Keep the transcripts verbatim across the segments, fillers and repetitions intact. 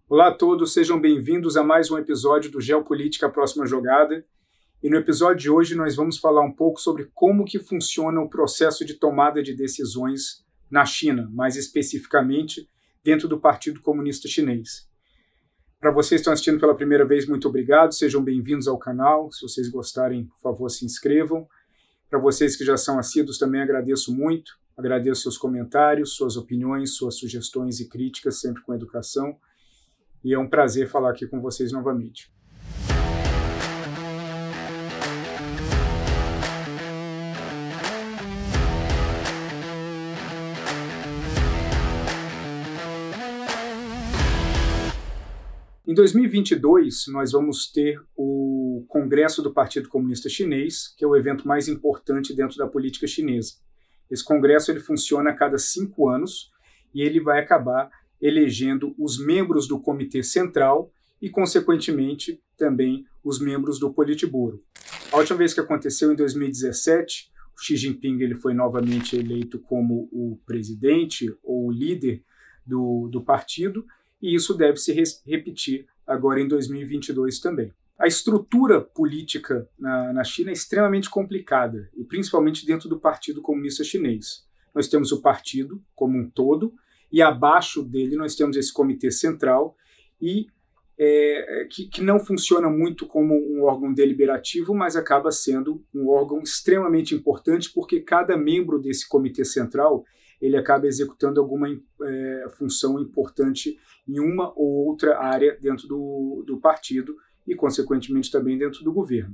Olá a todos, sejam bem-vindos a mais um episódio do Geopolítica Próxima Jogada. E no episódio de hoje nós vamos falar um pouco sobre como que funciona o processo de tomada de decisões na China, mais especificamente dentro do Partido Comunista Chinês. Para vocês que estão assistindo pela primeira vez, muito obrigado, sejam bem-vindos ao canal. Se vocês gostarem, por favor, se inscrevam. Para vocês que já são assíduos, também agradeço muito. Agradeço seus comentários, suas opiniões, suas sugestões e críticas, sempre com educação. E é um prazer falar aqui com vocês novamente. Em dois mil e vinte e dois, nós vamos ter o Congresso do Partido Comunista Chinês, que é o evento mais importante dentro da política chinesa. Esse congresso ele funciona a cada cinco anos e ele vai acabar elegendo os membros do Comitê Central e, consequentemente, também os membros do Politburo. A última vez que aconteceu, em dois mil e dezessete, o Xi Jinping ele foi novamente eleito como o presidente ou o líder do, do partido, e isso deve se repetir agora em dois mil e vinte e dois também. A estrutura política na, na China é extremamente complicada, e principalmente dentro do Partido Comunista Chinês. Nós temos o partido como um todo, e abaixo dele nós temos esse comitê central, e, é, que, que não funciona muito como um órgão deliberativo, mas acaba sendo um órgão extremamente importante, porque cada membro desse comitê central ele acaba executando alguma é, função importante em uma ou outra área dentro do, do partido e, consequentemente, também dentro do governo.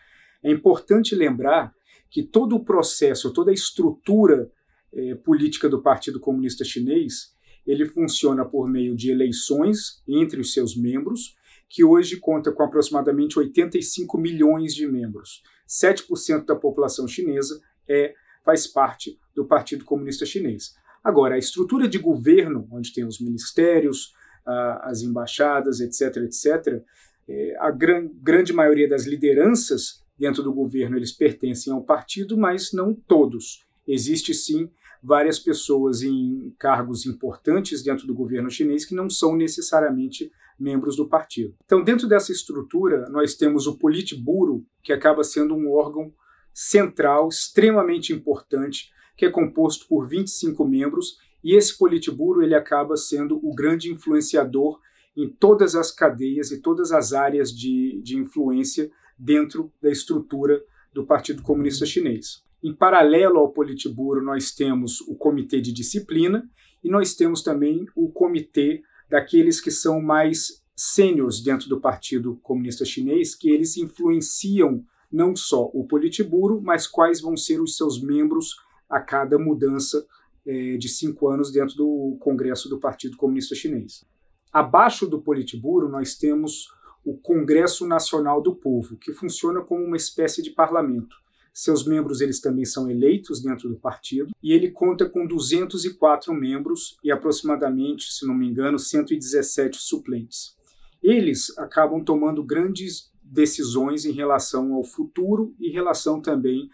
É importante lembrar que todo o processo, toda a estrutura É, política do Partido Comunista Chinês, ele funciona por meio de eleições entre os seus membros, que hoje conta com aproximadamente oitenta e cinco milhões de membros. sete por cento da população chinesa é, faz parte do Partido Comunista Chinês. Agora, a estrutura de governo, onde tem os ministérios, a, as embaixadas, etc, etcétera, é, a gran, grande maioria das lideranças dentro do governo eles pertencem ao partido, mas não todos. Existe, sim, várias pessoas em cargos importantes dentro do governo chinês que não são necessariamente membros do partido. Então, dentro dessa estrutura, nós temos o Politburo, que acaba sendo um órgão central, extremamente importante, que é composto por vinte e cinco membros, e esse Politburo ele acaba sendo o grande influenciador em todas as cadeias e todas as áreas de, de influência dentro da estrutura do Partido Comunista Chinês. Em paralelo ao Politburo, nós temos o Comitê de Disciplina e nós temos também o Comitê daqueles que são mais sêniores dentro do Partido Comunista Chinês, que eles influenciam não só o Politburo, mas quais vão ser os seus membros a cada mudança eh, de cinco anos dentro do Congresso do Partido Comunista Chinês. Abaixo do Politburo, nós temos o Congresso Nacional do Povo, que funciona como uma espécie de parlamento. Seus membros eles também são eleitos dentro do partido e ele conta com duzentos e quatro membros e aproximadamente, se não me engano, cento e dezessete suplentes. Eles acabam tomando grandes decisões em relação ao futuro e em relação também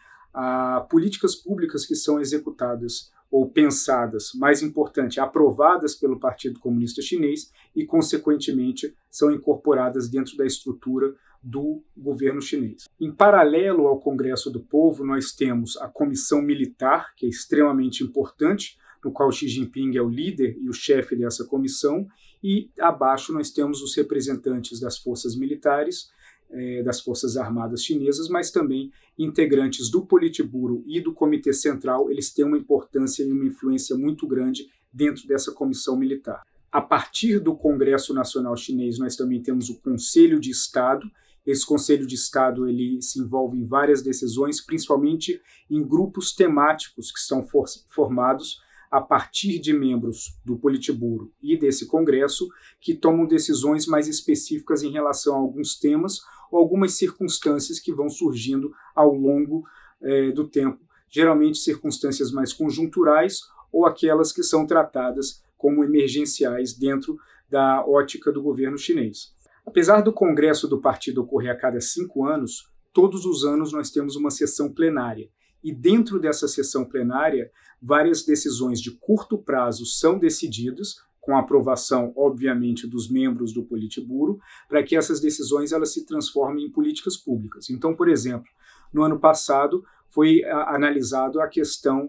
a políticas públicas que são executadas ou pensadas, mais importante, aprovadas pelo Partido Comunista Chinês e, consequentemente, são incorporadas dentro da estrutura do governo chinês. Em paralelo ao Congresso do Povo, nós temos a Comissão Militar, que é extremamente importante, no qual Xi Jinping é o líder e o chefe dessa comissão, e abaixo nós temos os representantes das forças militares, eh, das forças armadas chinesas, mas também integrantes do Politburo e do Comitê Central, eles têm uma importância e uma influência muito grande dentro dessa comissão militar. A partir do Congresso Nacional Chinês, nós também temos o Conselho de Estado. Esse Conselho de Estado ele se envolve em várias decisões, principalmente em grupos temáticos que são for formados a partir de membros do Politburo e desse Congresso que tomam decisões mais específicas em relação a alguns temas ou algumas circunstâncias que vão surgindo ao longo eh, do tempo, geralmente circunstâncias mais conjunturais ou aquelas que são tratadas como emergenciais dentro da ótica do governo chinês. Apesar do Congresso do Partido ocorrer a cada cinco anos, todos os anos nós temos uma sessão plenária. E dentro dessa sessão plenária, várias decisões de curto prazo são decididas, com a aprovação, obviamente, dos membros do Politburo, para que essas decisões elas se transformem em políticas públicas. Então, por exemplo, no ano passado foi a, analisado a questão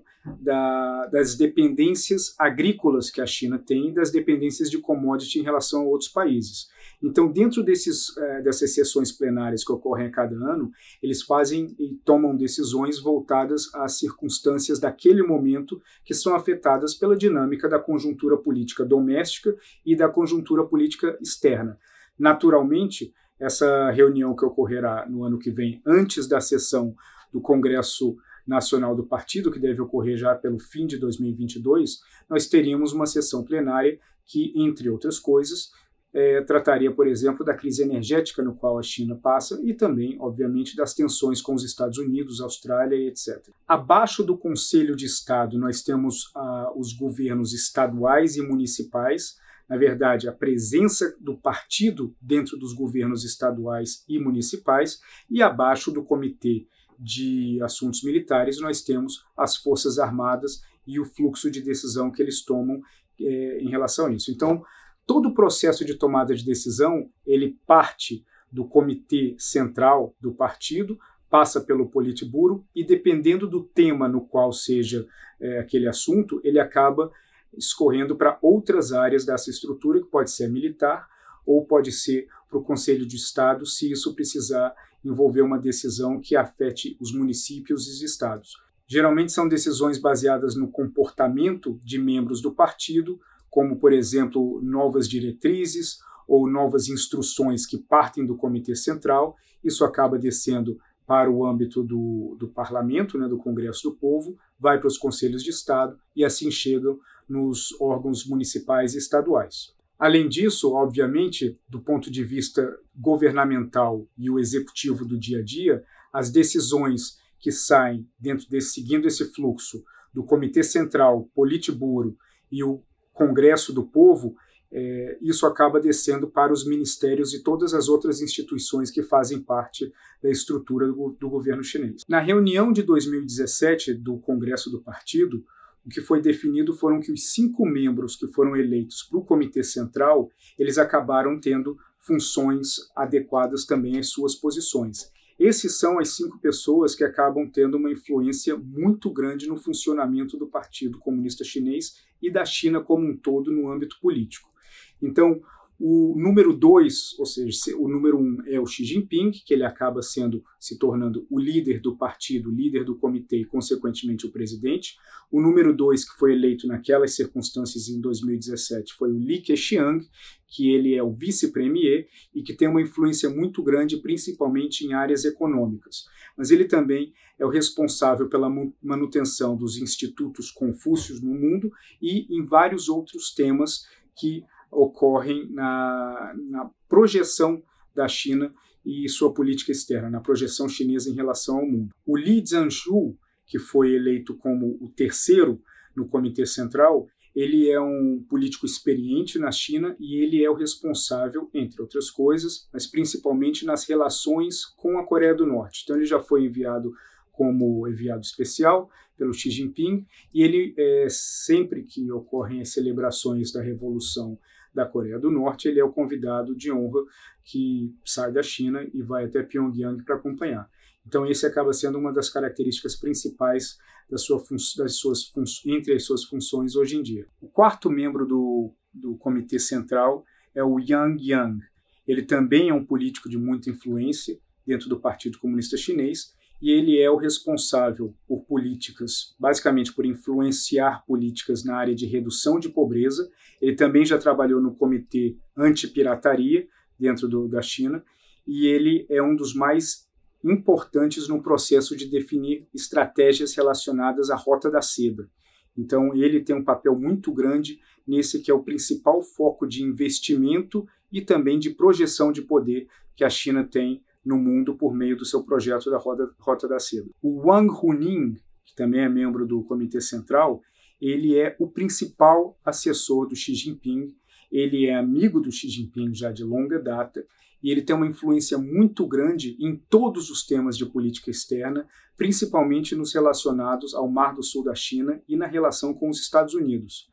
da, das dependências agrícolas que a China tem e das dependências de commodity em relação a outros países. Então, dentro desses, eh, dessas sessões plenárias que ocorrem a cada ano, eles fazem e tomam decisões voltadas às circunstâncias daquele momento que são afetadas pela dinâmica da conjuntura política doméstica e da conjuntura política externa. Naturalmente, essa reunião que ocorrerá no ano que vem, antes da sessão do Congresso Nacional do Partido, que deve ocorrer já pelo fim de dois mil e vinte e dois, nós teríamos uma sessão plenária que, entre outras coisas, É, trataria, por exemplo, da crise energética no qual a China passa e também, obviamente, das tensões com os Estados Unidos, Austrália e etcétera. Abaixo do Conselho de Estado, nós temos ah, os governos estaduais e municipais. Na verdade, a presença do partido dentro dos governos estaduais e municipais, e abaixo do Comitê de Assuntos Militares, nós temos as Forças Armadas e o fluxo de decisão que eles tomam é, em relação a isso. Então, todo o processo de tomada de decisão, ele parte do comitê central do partido, passa pelo Politburo e, dependendo do tema no qual seja é, aquele assunto, ele acaba escorrendo para outras áreas dessa estrutura, que pode ser militar ou pode ser para o Conselho de Estado, se isso precisar envolver uma decisão que afete os municípios e os estados. Geralmente são decisões baseadas no comportamento de membros do partido, como, por exemplo, novas diretrizes ou novas instruções que partem do Comitê Central. Isso acaba descendo para o âmbito do, do Parlamento, né, do Congresso do Povo, vai para os Conselhos de Estado e assim chegam nos órgãos municipais e estaduais. Além disso, obviamente, do ponto de vista governamental e o executivo do dia a dia, as decisões que saem dentro desse, seguindo esse fluxo do Comitê Central, Politburo e o Congresso do Povo, é, isso acaba descendo para os ministérios e todas as outras instituições que fazem parte da estrutura do, do governo chinês. Na reunião de dois mil e dezessete do Congresso do Partido, o que foi definido foram que os cinco membros que foram eleitos para o Comitê Central, eles acabaram tendo funções adequadas também às suas posições. Esses são as cinco pessoas que acabam tendo uma influência muito grande no funcionamento do Partido Comunista Chinês e da China como um todo no âmbito político. Então, o número dois, ou seja, o número um é o Xi Jinping, que ele acaba sendo, se tornando o líder do partido, o líder do comitê e, consequentemente, o presidente. O número dois, que foi eleito naquelas circunstâncias em dois mil e dezessete, foi o Li Keqiang, que ele é o vice-premier e que tem uma influência muito grande, principalmente em áreas econômicas. Mas ele também é o responsável pela manutenção dos institutos Confúcios no mundo e em vários outros temas que ocorrem na, na projeção da China e sua política externa, na projeção chinesa em relação ao mundo. O Li Zhanshu, que foi eleito como o terceiro no Comitê Central, ele é um político experiente na China e ele é o responsável, entre outras coisas, mas principalmente nas relações com a Coreia do Norte. Então ele já foi enviado como enviado especial pelo Xi Jinping e ele, é, sempre que ocorrem as celebrações da Revolução da Coreia do Norte, ele é o convidado de honra que sai da China e vai até Pyongyang para acompanhar. Então esse acaba sendo uma das características principais da sua das suas entre as suas funções hoje em dia. O quarto membro do, do Comitê Central é o Yang Yang. Ele também é um político de muita influência dentro do Partido Comunista Chinês e ele é o responsável por políticas, basicamente por influenciar políticas na área de redução de pobreza. Ele também já trabalhou no Comitê Anti-Pirataria dentro do, da China e ele é um dos mais importantes no processo de definir estratégias relacionadas à Rota da Seda. Então, ele tem um papel muito grande nesse que é o principal foco de investimento e também de projeção de poder que a China tem no mundo por meio do seu projeto da Rota, Rota da Seda. O Wang Huning, que também é membro do Comitê Central, ele é o principal assessor do Xi Jinping, ele é amigo do Xi Jinping já de longa data, e ele tem uma influência muito grande em todos os temas de política externa, principalmente nos relacionados ao Mar do Sul da China e na relação com os Estados Unidos.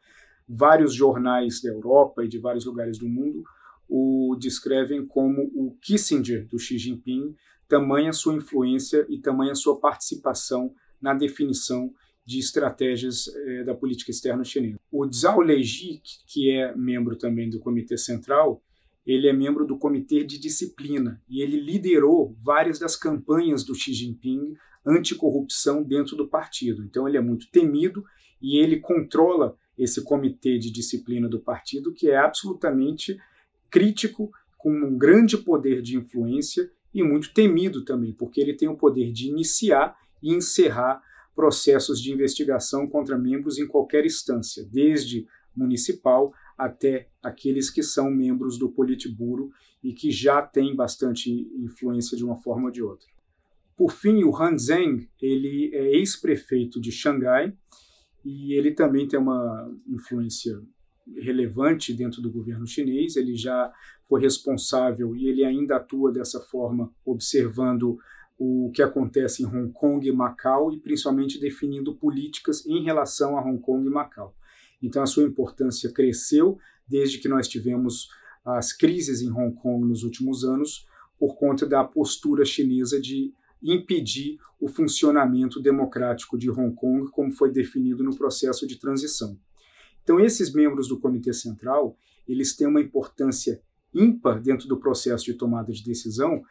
Vários jornais da Europa e de vários lugares do mundo o descrevem como o Kissinger do Xi Jinping, tamanha sua influência e tamanha sua participação na definição de estratégias eh, da política externa chinesa. O Zhao Leji, que é membro também do Comitê Central, ele é membro do Comitê de Disciplina e ele liderou várias das campanhas do Xi Jinping anticorrupção dentro do partido. Então ele é muito temido e ele controla esse Comitê de Disciplina do partido, que é absolutamente crítico, com um grande poder de influência e muito temido também, porque ele tem o poder de iniciar e encerrar processos de investigação contra membros em qualquer instância, desde municipal até aqueles que são membros do Politburo e que já têm bastante influência de uma forma ou de outra. Por fim, o Han Zheng, ele é ex-prefeito de Xangai e ele também tem uma influência relevante dentro do governo chinês. Ele já foi responsável e ele ainda atua dessa forma, observando o que acontece em Hong Kong e Macau e principalmente definindo políticas em relação a Hong Kong e Macau. Então a sua importância cresceu desde que nós tivemos as crises em Hong Kong nos últimos anos por conta da postura chinesa de impedir o funcionamento democrático de Hong Kong, como foi definido no processo de transição. Então esses membros do Comitê Central, eles têm uma importância ímpar dentro do processo de tomada de decisão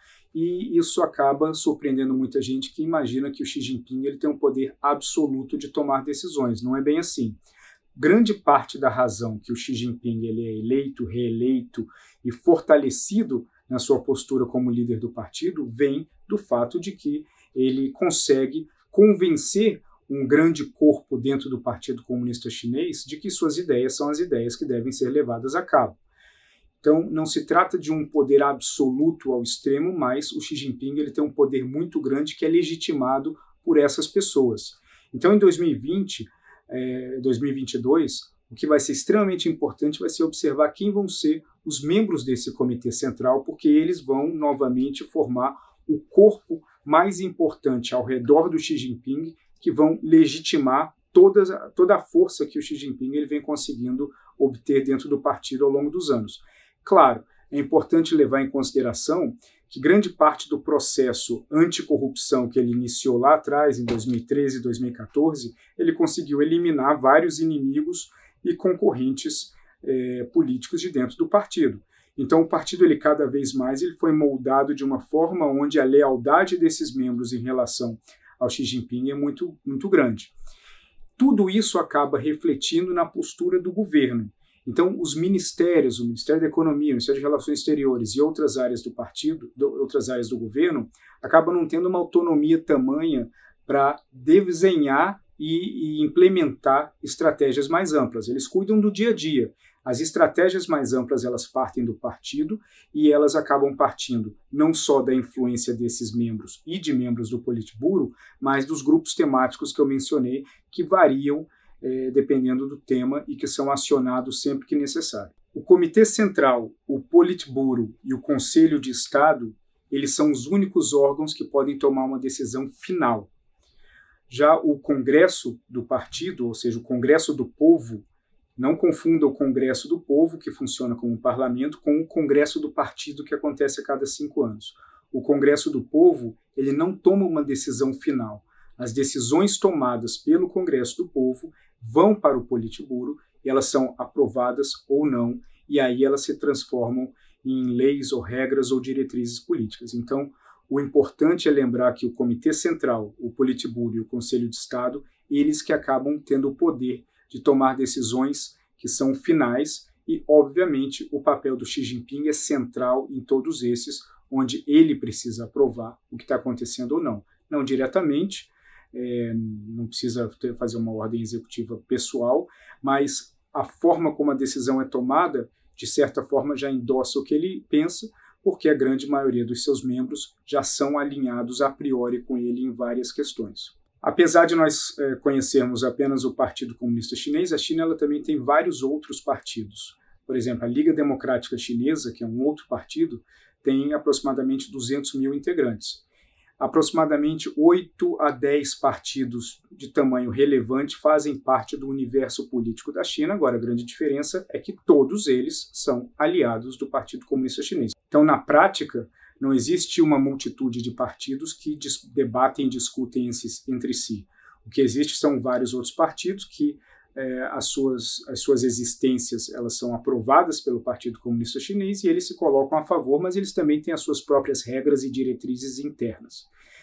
e isso acaba surpreendendo muita gente que imagina que o Xi Jinping ele tem um poder absoluto de tomar decisões. Não é bem assim. Grande parte da razão que o Xi Jinping ele é eleito, reeleito e fortalecido na sua postura como líder do partido vem do fato de que ele consegue convencer um grande corpo dentro do Partido Comunista Chinês de que suas ideias são as ideias que devem ser levadas a cabo. Então, não se trata de um poder absoluto ao extremo, mas o Xi Jinping ele tem um poder muito grande que é legitimado por essas pessoas. Então, em dois mil e vinte, eh, dois mil e vinte e dois, o que vai ser extremamente importante vai ser observar quem vão ser os membros desse Comitê Central, porque eles vão novamente formar o corpo mais importante ao redor do Xi Jinping, que vão legitimar toda, toda a força que o Xi Jinping ele vem conseguindo obter dentro do partido ao longo dos anos. Claro, é importante levar em consideração que grande parte do processo anticorrupção que ele iniciou lá atrás, em dois mil e treze e dois mil e quatorze, ele conseguiu eliminar vários inimigos e concorrentes eh, políticos de dentro do partido. Então o partido ele cada vez mais ele foi moldado de uma forma onde a lealdade desses membros em relação ao Xi Jinping é muito, muito grande. Tudo isso acaba refletindo na postura do governo. Então, os ministérios, o Ministério da Economia, o Ministério de Relações Exteriores e outras áreas do partido, outras áreas do governo, acabam não tendo uma autonomia tamanha para desenhar e, e implementar estratégias mais amplas. Eles cuidam do dia a dia. As estratégias mais amplas elas partem do partido e elas acabam partindo não só da influência desses membros e de membros do Politburo, mas dos grupos temáticos que eu mencionei, que variam eh, dependendo do tema e que são acionados sempre que necessário. O Comitê Central, o Politburo e o Conselho de Estado, eles são os únicos órgãos que podem tomar uma decisão final. Já o Congresso do Partido, ou seja, o Congresso do Povo, não confunda o Congresso do Povo, que funciona como um parlamento, com o Congresso do Partido, que acontece a cada cinco anos. O Congresso do Povo ele não toma uma decisão final. As decisões tomadas pelo Congresso do Povo vão para o Politburo e elas são aprovadas ou não, e aí elas se transformam em leis ou regras ou diretrizes políticas. Então, o importante é lembrar que o Comitê Central, o Politburo e o Conselho de Estado, eles que acabam tendo o poder de tomar decisões que são finais e, obviamente, o papel do Xi Jinping é central em todos esses, onde ele precisa aprovar o que está acontecendo ou não. Não diretamente, é, não precisa ter, fazer uma ordem executiva pessoal, mas a forma como a decisão é tomada, de certa forma, já endossa o que ele pensa, porque a grande maioria dos seus membros já são alinhados a priori com ele em várias questões. Apesar de nós é, conhecermos apenas o Partido Comunista Chinês, a China ela também tem vários outros partidos. Por exemplo, a Liga Democrática Chinesa, que é um outro partido, tem aproximadamente duzentos mil integrantes. Aproximadamente oito a dez partidos de tamanho relevante fazem parte do universo político da China. Agora, a grande diferença é que todos eles são aliados do Partido Comunista Chinês. Então, na prática, não existe uma multitude de partidos que debatem e discutem entre si. O que existe são vários outros partidos que é, as, suas, as suas existências elas são aprovadas pelo Partido Comunista Chinês e eles se colocam a favor, mas eles também têm as suas próprias regras e diretrizes internas.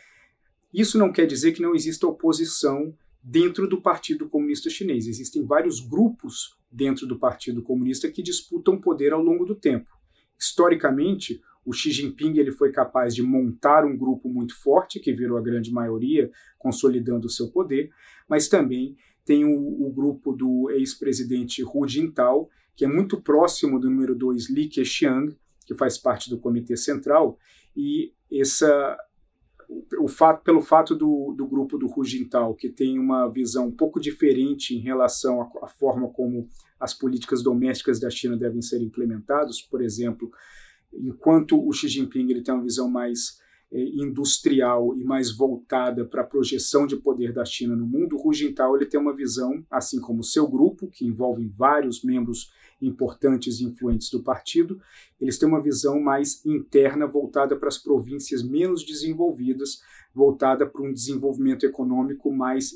Isso não quer dizer que não exista oposição dentro do Partido Comunista Chinês. Existem vários grupos dentro do Partido Comunista que disputam poder ao longo do tempo. Historicamente, o Xi Jinping ele foi capaz de montar um grupo muito forte, que virou a grande maioria, consolidando o seu poder, mas também tem o, o grupo do ex-presidente Hu Jintao, que é muito próximo do número dois Li Keqiang, que faz parte do Comitê Central, e essa, o fato, pelo fato do, do grupo do Hu Jintao, que tem uma visão um pouco diferente em relação à, à forma como as políticas domésticas da China devem ser implementadas, por exemplo, enquanto o Xi Jinping ele tem uma visão mais é, industrial e mais voltada para a projeção de poder da China no mundo, o Hu Jintao ele tem uma visão, assim como o seu grupo, que envolve vários membros importantes e influentes do partido, eles têm uma visão mais interna voltada para as províncias menos desenvolvidas, voltada para um desenvolvimento econômico mais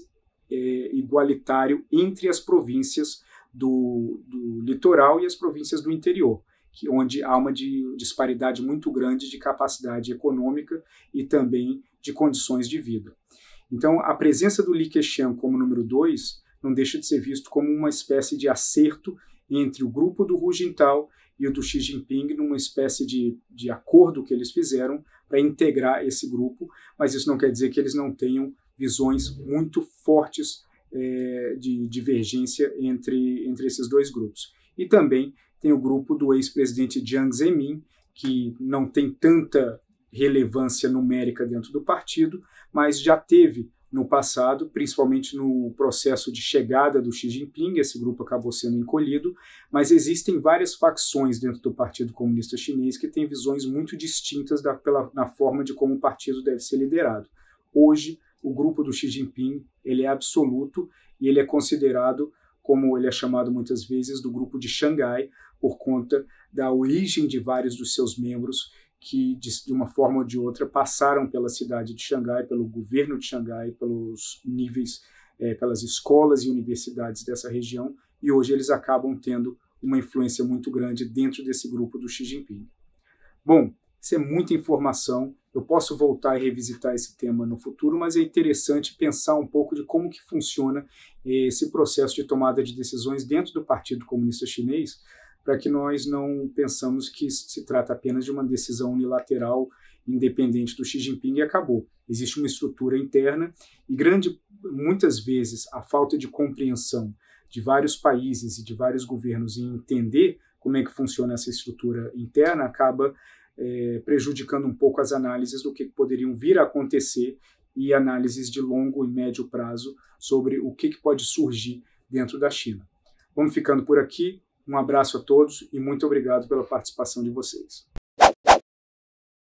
é, igualitário entre as províncias do, do litoral e as províncias do interior, que, onde há uma de, disparidade muito grande de capacidade econômica e também de condições de vida. Então, a presença do Li Keqiang como número dois não deixa de ser visto como uma espécie de acerto entre o grupo do Hu Jintao e o do Xi Jinping, numa espécie de, de acordo que eles fizeram para integrar esse grupo, mas isso não quer dizer que eles não tenham visões muito fortes é, de divergência entre, entre esses dois grupos. E também tem o grupo do ex-presidente Jiang Zemin, que não tem tanta relevância numérica dentro do partido, mas já teve no passado, principalmente no processo de chegada do Xi Jinping, esse grupo acabou sendo encolhido, mas existem várias facções dentro do Partido Comunista Chinês que têm visões muito distintas da, pela, na forma de como o partido deve ser liderado. Hoje, o grupo do Xi Jinping ele é absoluto e ele é considerado, como ele é chamado muitas vezes, do grupo de Xangai, por conta da origem de vários dos seus membros que, de uma forma ou de outra, passaram pela cidade de Xangai, pelo governo de Xangai, pelos níveis, é, pelas escolas e universidades dessa região, e hoje eles acabam tendo uma influência muito grande dentro desse grupo do Xi Jinping. Bom, isso é muita informação, eu posso voltar e revisitar esse tema no futuro, mas é interessante pensar um pouco de como que funciona esse processo de tomada de decisões dentro do Partido Comunista Chinês, para que nós não pensamos que se trata apenas de uma decisão unilateral, independente do Xi Jinping e acabou. Existe uma estrutura interna e grande, muitas vezes a falta de compreensão de vários países e de vários governos em entender como é que funciona essa estrutura interna acaba é, prejudicando um pouco as análises do que poderiam vir a acontecer e análises de longo e médio prazo sobre o que, que pode surgir dentro da China. Vamos ficando por aqui. Um abraço a todos e muito obrigado pela participação de vocês.